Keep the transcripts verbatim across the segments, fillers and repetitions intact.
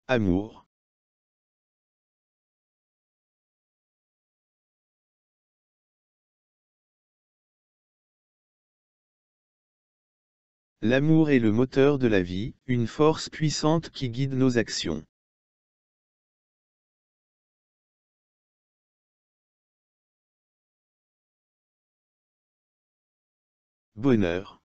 Amour. L'amour est le moteur de la vie, une force puissante qui guide nos actions. Bonheur.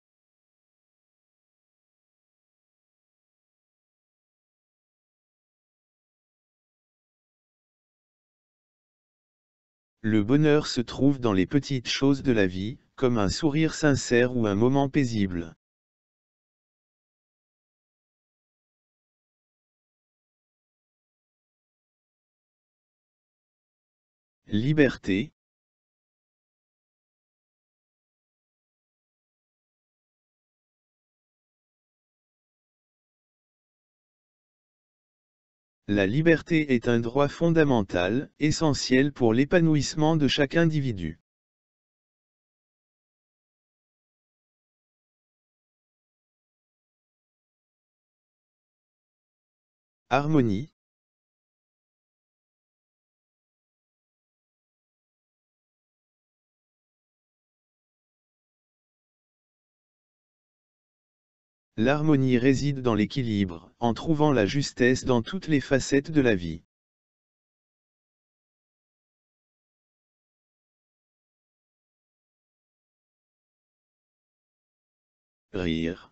Le bonheur se trouve dans les petites choses de la vie, comme un sourire sincère ou un moment paisible. Liberté. La liberté est un droit fondamental, essentiel pour l'épanouissement de chaque individu. Harmonie. L'harmonie réside dans l'équilibre, en trouvant la justesse dans toutes les facettes de la vie. Rire.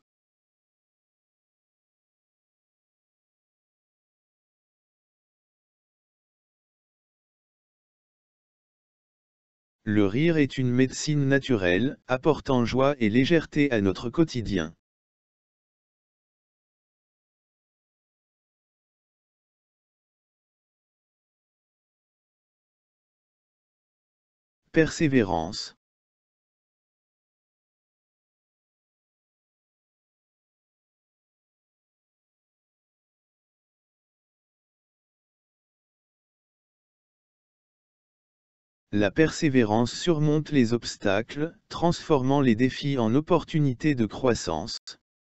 Le rire est une médecine naturelle, apportant joie et légèreté à notre quotidien. Persévérance. La persévérance surmonte les obstacles, transformant les défis en opportunités de croissance.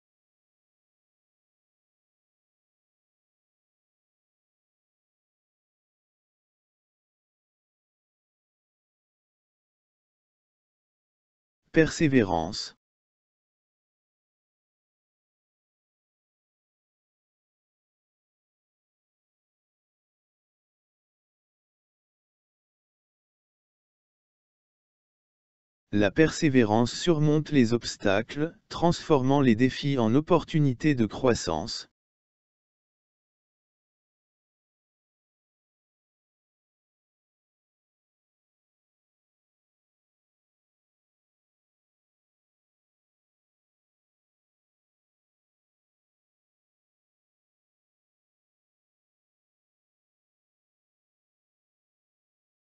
Persévérance. La persévérance surmonte les obstacles, transformant les défis en opportunités de croissance.